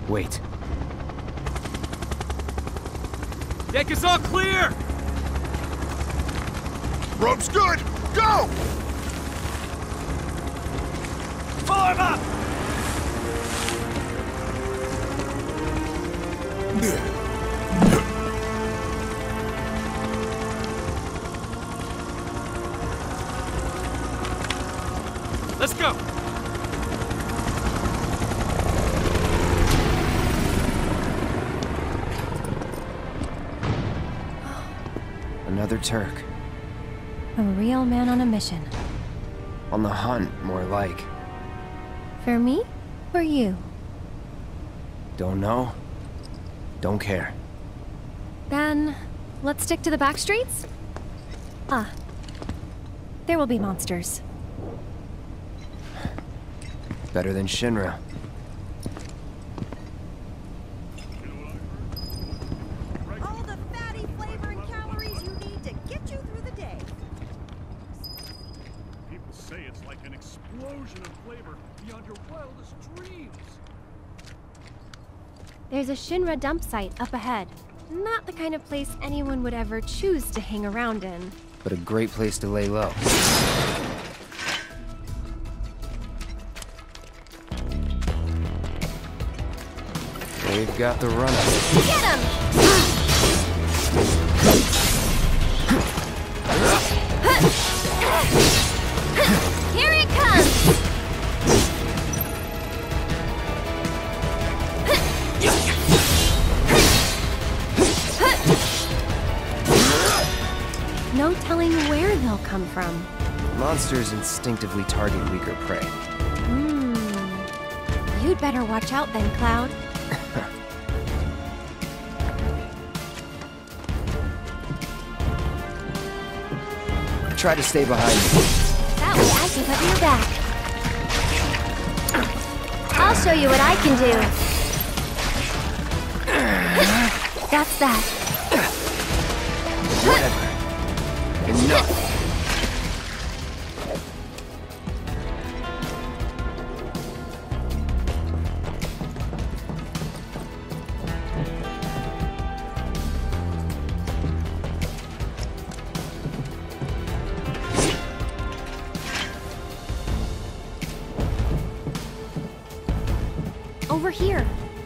Wait. Deck is all clear! Rope's good! Go! Form up! Let's go! Another Turk. A real man on a mission. On the hunt, more like. For me? Or you? Don't know. Don't care. Then, let's stick to the back streets? Ah. There will be monsters. Better than Shinra. All the fatty flavor and calories you need to get you through the day. People say it's like an explosion of flavor beyond your wildest dreams. There's a Shinra dump site up ahead. Not the kind of place anyone would ever choose to hang around in. But a great place to lay low. They've got the run-up. Get him! Here it comes! No telling where they'll come from. Monsters instinctively target weaker prey. You'd better watch out then, Cloud. Try to stay behind me. That way I can cover your back. I'll show you what I can do. That's that. Whatever. Enough. Over here.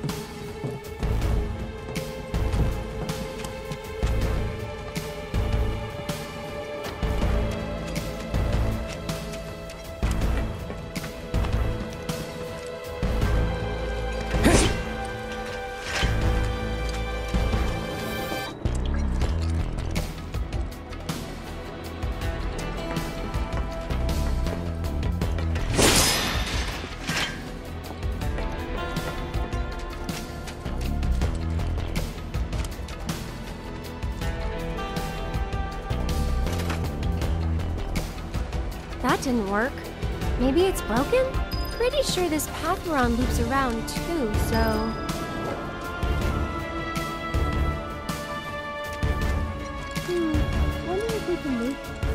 That didn't work. Maybe it's broken? Pretty sure this path we're on loops around too, so... Wonder if we can move...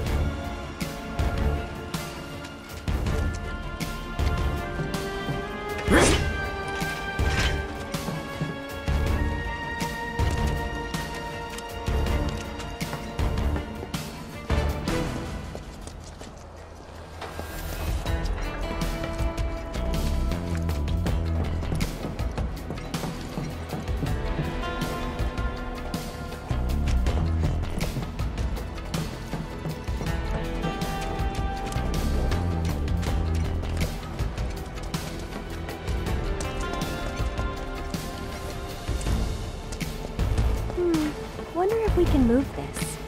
Wonder if we can move this.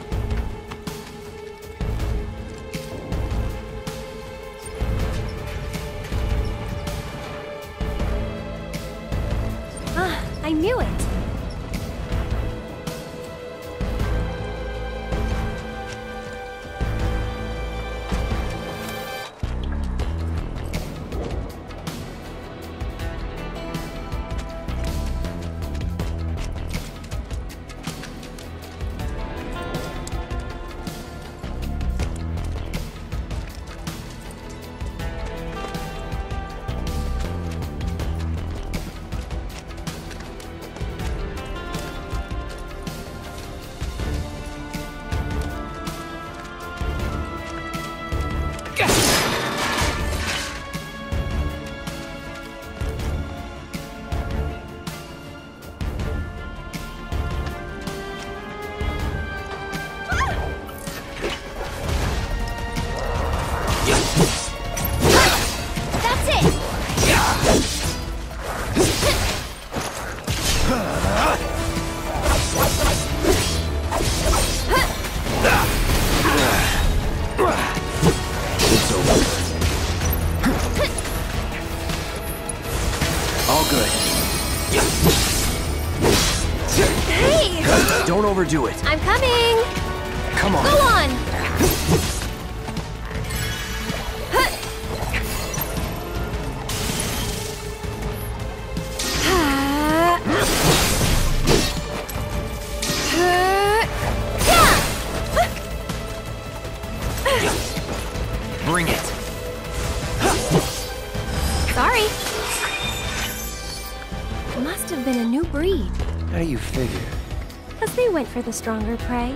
Ah, I knew it! overdo it. I'm coming! Come on. Go on! Bring it. Sorry. Must have been a new breed. How do you figure? Because they went for the stronger prey.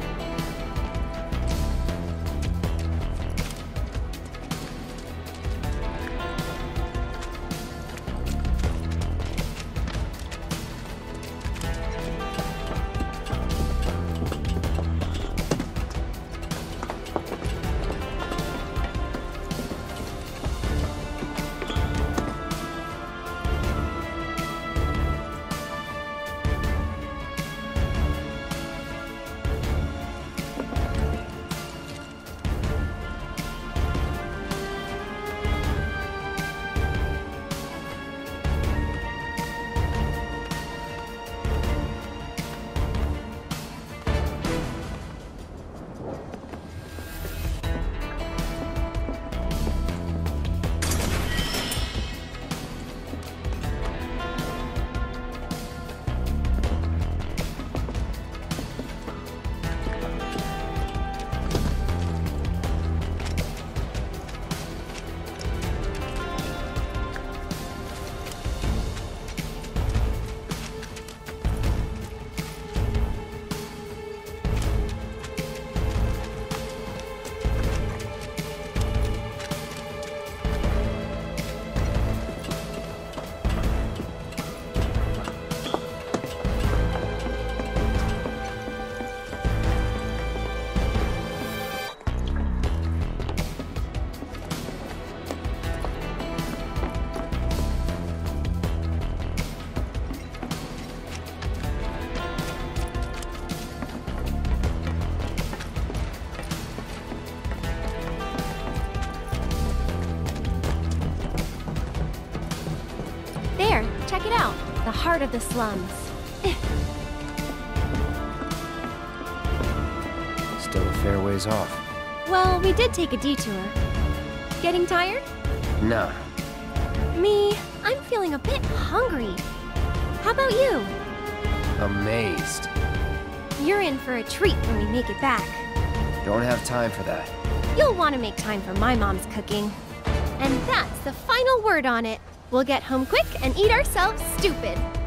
There, check it out. The heart of the slums. Still a fair ways off. Well, we did take a detour. Getting tired? Nah. Me, I'm feeling a bit hungry. How about you? Amazed. You're in for a treat when we make it back. Don't have time for that. You'll want to make time for my mom's cooking. And that's the final word on it. We'll get home quick and eat ourselves stupid.